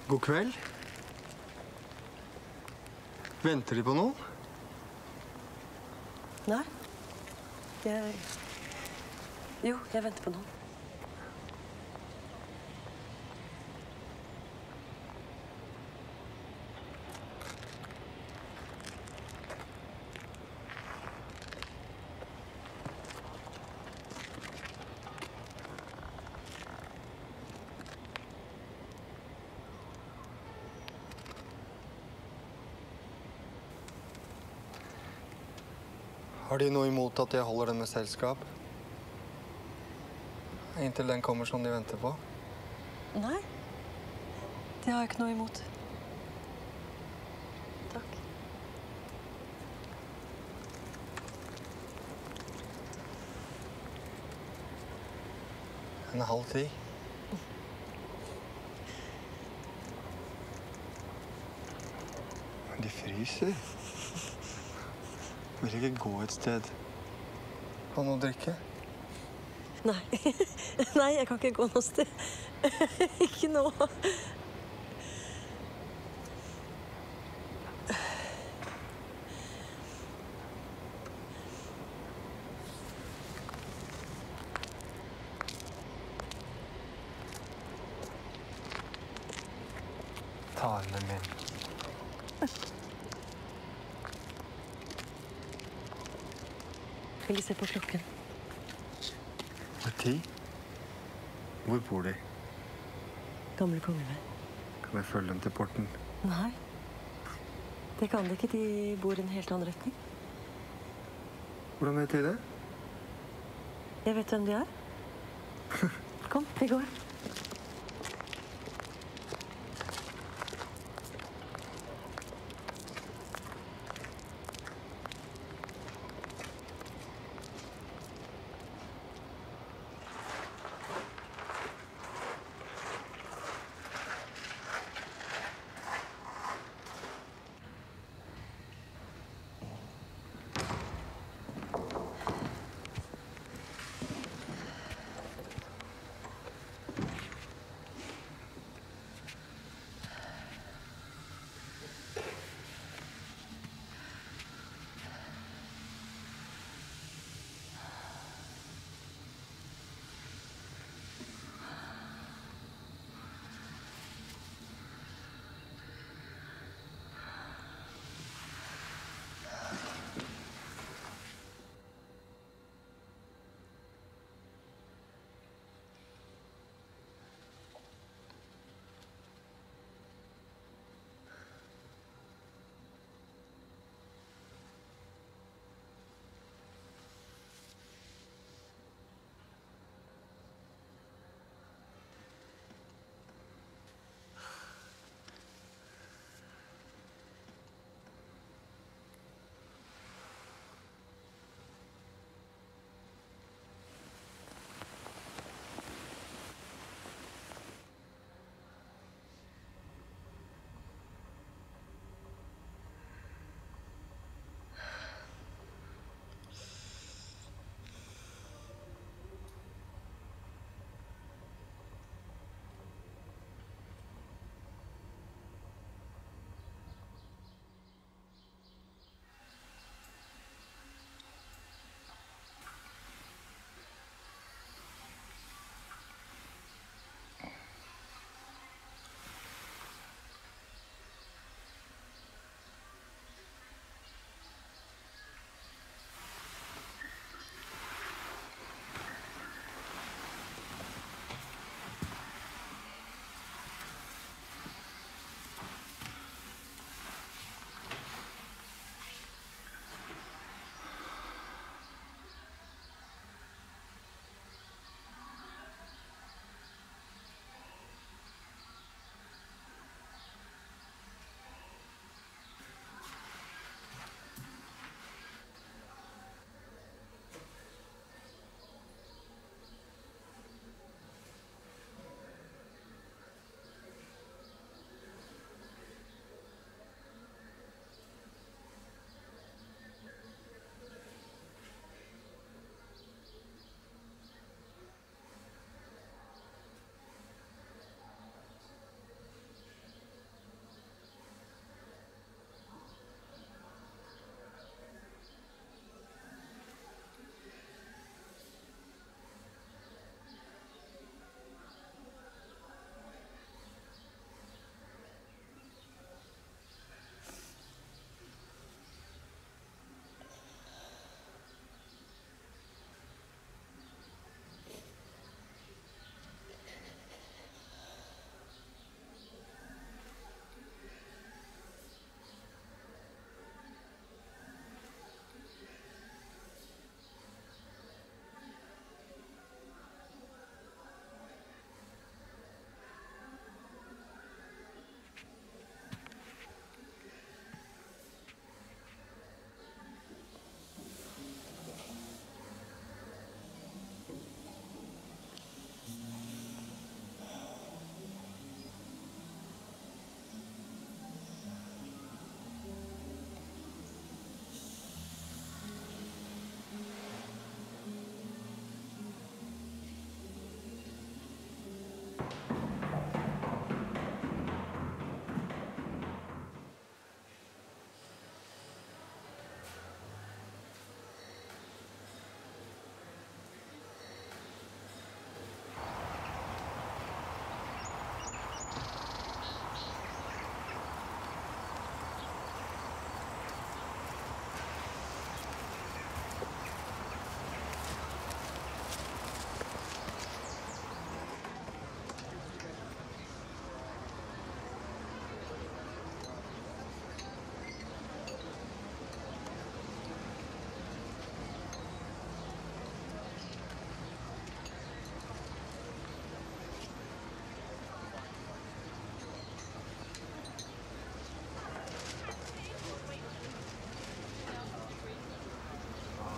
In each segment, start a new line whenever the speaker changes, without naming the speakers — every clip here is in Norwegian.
God kveld. Venter de på noen?
Nei. Jo, jeg venter på noen.
Har de noe imot at jeg holder dem med selskap? Inntil den kommer som de venter på?
Nei. Det har jeg ikke noe imot. Takk.
En halv 10. De fryser. Vil ikke gå et sted. Ha noe å drikke?
Nei. Nei, jeg kan ikke gå noe sted. Ikke nå.
Talen min.
Vil du se på klokken?
Det er 10. Hvor bor de?
Gamle kongevei.
Kan jeg følge dem til porten?
Nei. Det kan de ikke. De bor i en helt annen retning.
Hvordan vet de det?
Jeg vet hvem de er. Kom, vi går.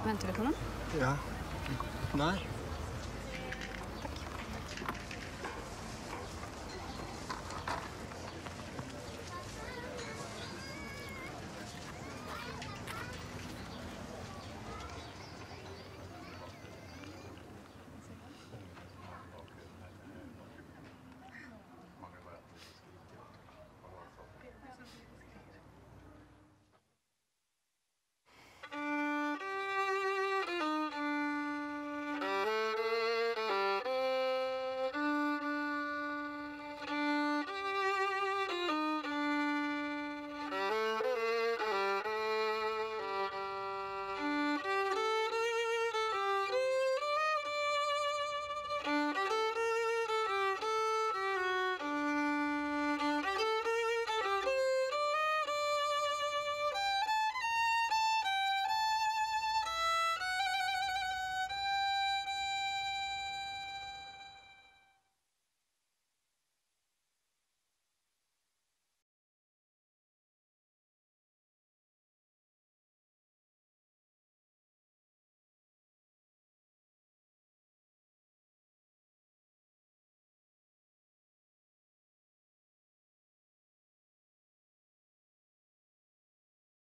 Venter du på noen?
Ja. Nei.